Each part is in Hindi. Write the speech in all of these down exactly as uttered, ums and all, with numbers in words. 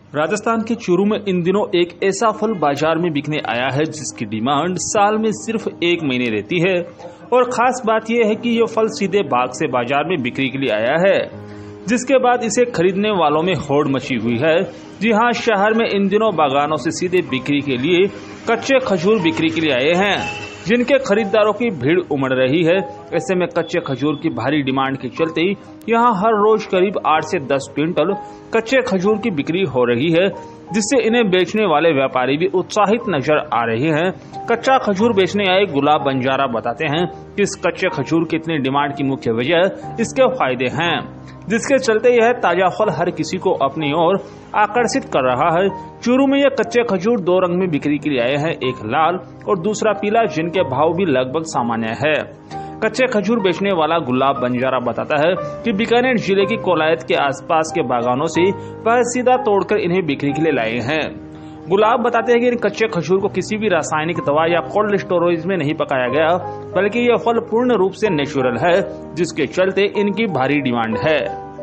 राजस्थान के चूरू में इन दिनों एक ऐसा फल बाजार में बिकने आया है जिसकी डिमांड साल में सिर्फ एक महीने रहती है। और खास बात यह है कि यह फल सीधे बाग से बाजार में बिक्री के लिए आया है, जिसके बाद इसे खरीदने वालों में होड़ मची हुई है। जी हां, शहर में इन दिनों बागानों से सीधे बिक्री के लिए कच्चे खजूर बिक्री के लिए आए हैं, जिनके खरीदारों की भीड़ उमड़ रही है। ऐसे में कच्चे खजूर की भारी डिमांड के चलते यहां हर रोज करीब आठ से दस क्विंटल कच्चे खजूर की बिक्री हो रही है, जिससे इन्हें बेचने वाले व्यापारी भी उत्साहित नजर आ रहे हैं। कच्चा खजूर बेचने आए गुलाब बंजारा बताते हैं कि इस कच्चे खजूर की इतनी डिमांड की मुख्य वजह इसके फायदे हैं, जिसके चलते यह ताजा फल हर किसी को अपनी ओर आकर्षित कर रहा है। चूरू में यह कच्चे खजूर दो रंग में बिक्री के लिए आए हैं, एक लाल और दूसरा पीला, जिनके भाव भी लगभग सामान्य है। कच्चे खजूर बेचने वाला गुलाब बंजारा बताता है कि बीकानेर जिले की कोलायत के आसपास के बागानों से वह सीधा तोड़कर इन्हें बिक्री के लिए लाए हैं। गुलाब बताते हैं कि इन कच्चे खजूर को किसी भी रासायनिक दवा या कोल्ड स्टोरेज में नहीं पकाया गया, बल्कि यह फल पूर्ण रूप से नेचुरल है, जिसके चलते इनकी भारी डिमांड है।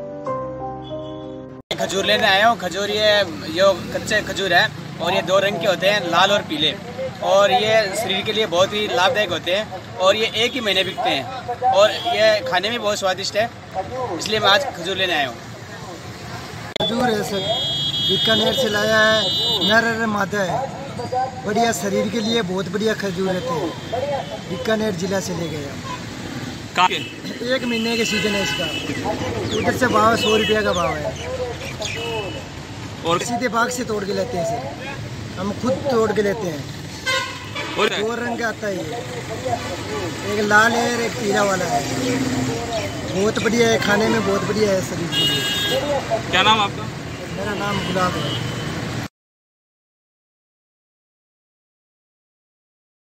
खजूर लेने आया हूँ। खजूर ये जो कच्चे खजूर है और ये दो रंग के होते हैं, लाल और पीले, और ये शरीर के लिए बहुत ही लाभदायक होते हैं और ये एक ही महीने बिकते हैं और ये खाने में बहुत स्वादिष्ट है, इसलिए मैं आज खजूर लेने आया हूँ। खजूर है सर, बीकानेर से लाया है, नर मादा है, बढ़िया शरीर के लिए बहुत बढ़िया खजूर रहते हैं। बीकानेर जिला से ले गए हम, एक महीने के सीजन है इसका। उधर से भाव सौ रुपया का भाव है और सीधे बाग से तोड़ के लेते हैं सर, हम खुद तोड़ के लेते हैं। और दो रंग का आता है ये, एक लाल है और एक पीला वाला है। बहुत बढ़िया है, खाने में बहुत बढ़िया है शरीर के लिए। क्या नाम आपका? मेरा नाम गुलाब है।